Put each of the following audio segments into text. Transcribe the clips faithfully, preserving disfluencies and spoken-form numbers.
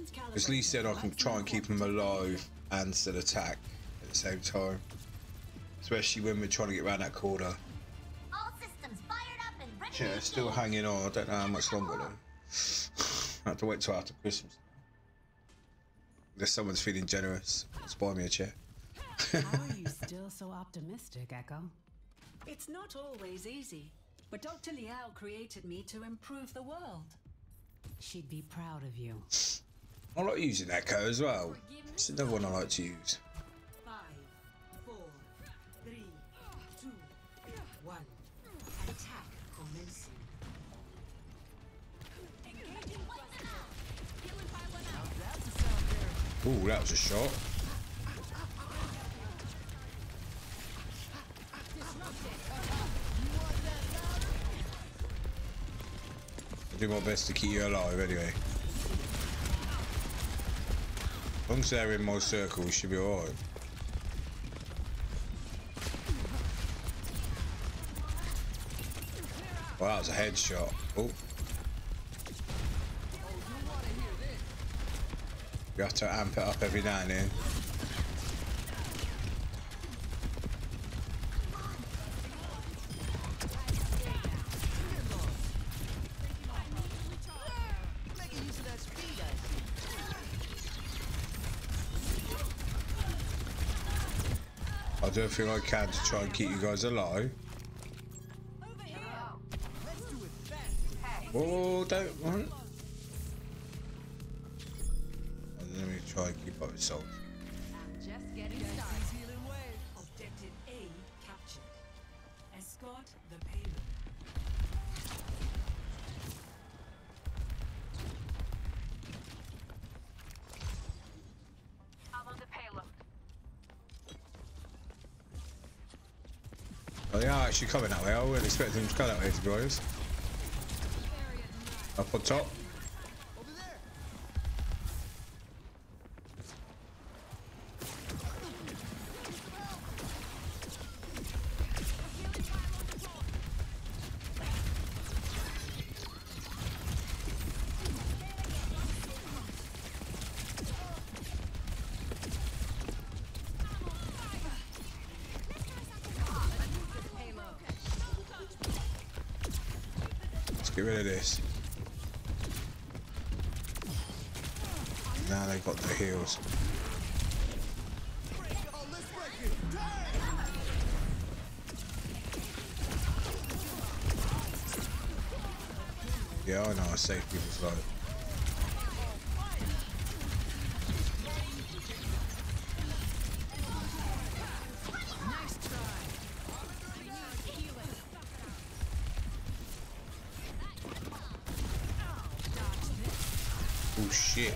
At least then I can try and keep them alive and still attack at the same time. Especially when we're trying to get around that corner. All systems fired up and ready. Yeah, still hanging on. I don't know how much longer though. I have to wait till after Christmas. Unless someone's feeling generous, just buy me a chair. How are you still so optimistic, Echo? It's not always easy, but Doctor Liao created me to improve the world. She'd be proud of you. I like using Echo as well. It's another one I like to use. Five, four, three, two, one. Attack commencing. Ooh, that was a shot. I'll do my best to keep you alive anyway. As long as they're in my circle, we should be alright. Well, that was a headshot. Oh. You have to amp it up every now and then. I'll do everything I can to try and keep you guys alive. Oh, don't want. Let me try and keep up with soldiers. Just getting started. Objective A captured. Escort the payload. I'm on the payload. Oh, they are actually coming that way. I wouldn't expect them to go that way, to be honest. Up on top. Get rid of this. Now they've got the heals. Yeah, I know I save people's lives. Oh shit.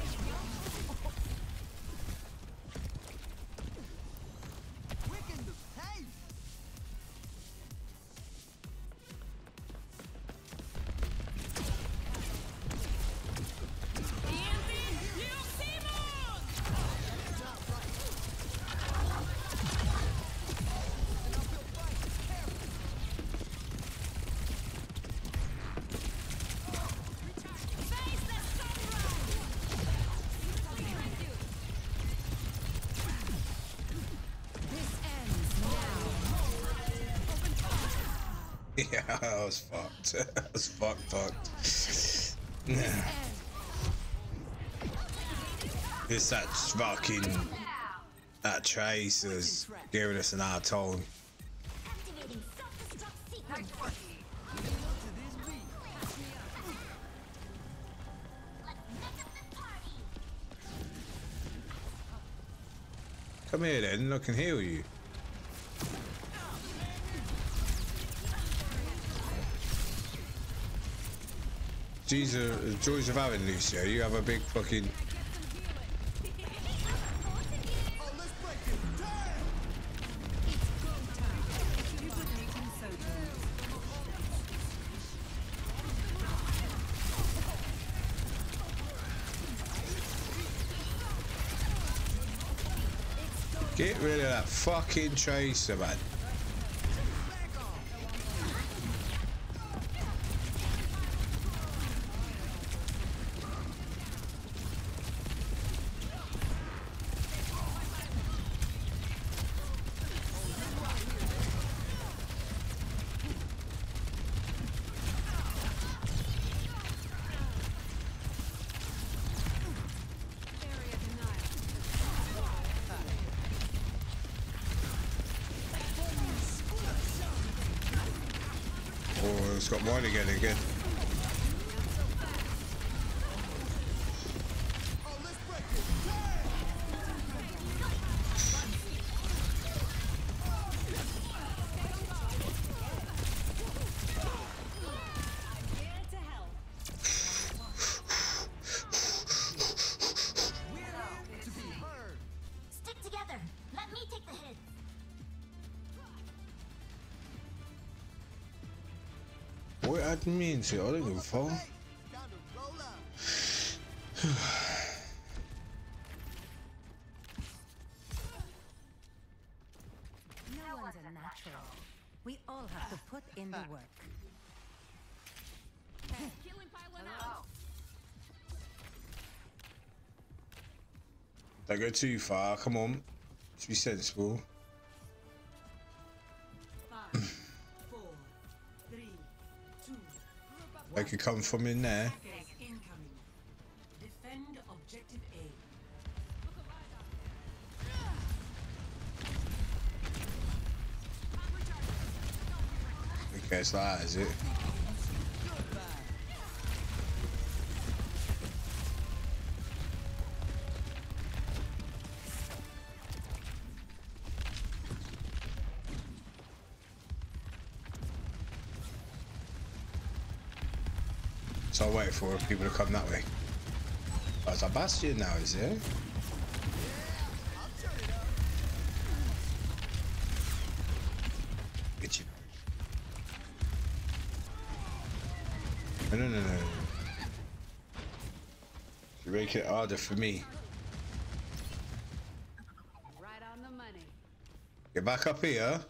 Yeah, that was fucked. That was fucked, fucked. It's that fucking... That Tracer's giving us an hard time. Activating self-destruct sequence. Let's make up the party. Come here then, I can heal you. These are the joys of having Lucio. You have a big fucking... Get rid of that fucking Tracer, man. got wide again again. Stick together. Let me take the hit. What adding me into it? I don't give a fuck. No one's a natural. We all have to put in the work. Killing pylon out. Don't go too far. Come on. Let's be sensible. Five, four, three, two. They could come from in there. Attackers incoming. Defend objective A. Okay, it's like that, is it? So I'll wait for people to come that way. Oh, it's a bastion now, is it? Itchy. No, no, no, no. You make it harder for me. Right on the money. Get back up here.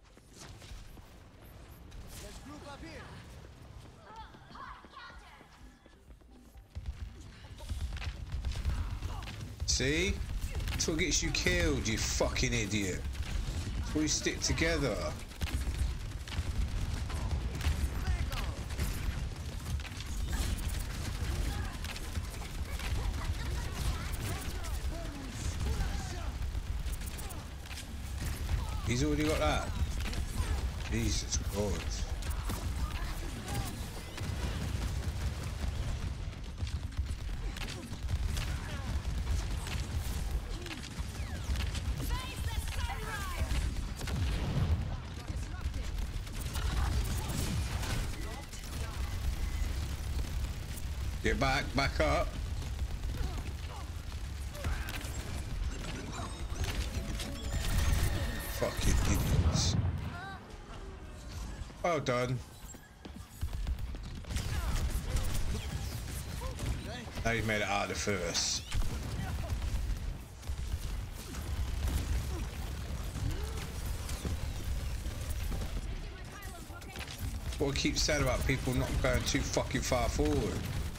See? That's what gets you killed, you fucking idiot. That's why we stick together. He's already got that. Jesus Christ. Get back, back up. Fucking idiots. Well done. Now you've made it harder for us. What I keep saying about people not going too fucking far forward.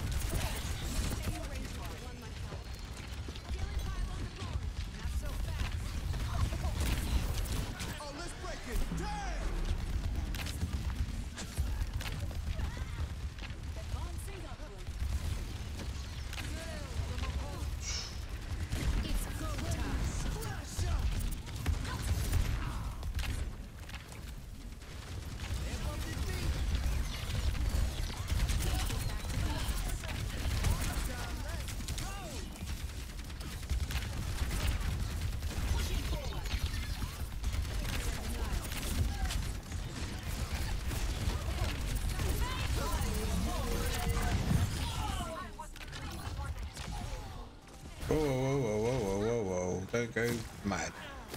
Whoa, whoa, whoa, whoa, whoa, whoa, whoa. Don't go mad.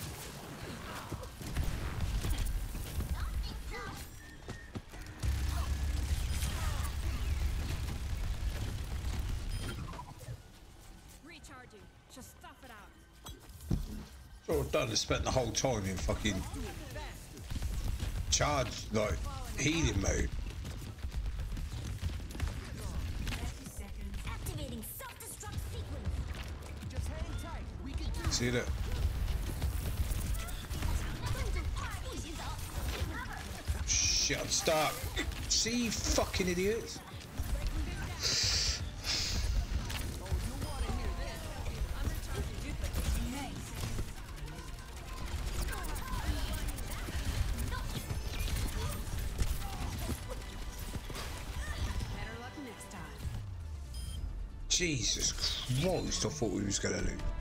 Recharging. Just stuff it out. It's all done and spent the whole time in fucking charge, like, healing mode. Activating self-destruct sequence. Just hang tight. We can do See that? Shit, I'm stuck. See, you fucking idiots. Jesus Christ, I thought we was gonna lose.